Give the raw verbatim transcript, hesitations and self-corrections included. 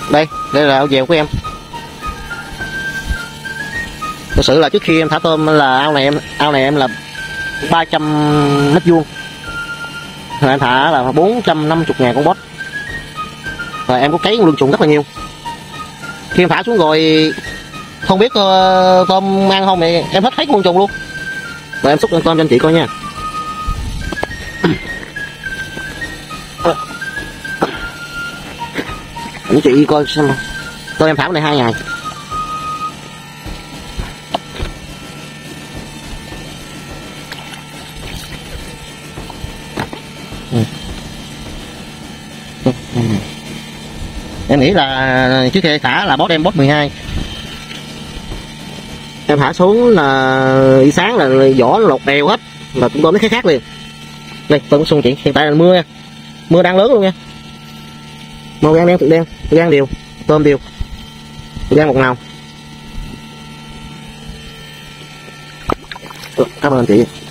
Đây, đây là ao dèo của em. Thực sự là trước khi em thả tôm là ao này em ao này em là ba trăm mét vuông. Rồi em thả là bốn trăm năm mươi ngàn con bốt. Rồi em có cấy lương trùng rất là nhiều. Khi em thả xuống rồi không biết uh, tôm ăn không thì em hết hết lương trùng luôn. Rồi em xúc con tôm cho anh chị coi nha. Anh chị coi xem tôm em thả này hai ngày. Em nghĩ là trước khi thả là bốt em bốt mười hai. Em thả xuống là sáng là vỏ lột đều hết, là tôm nó khác khác liền. Đây tôm xuân chị, hiện tại là mưa mưa đang lớn luôn nha. Màu gan đen, tự đen, tự gan đều, tôm đều, tự gan một màu. Cảm ơn chị.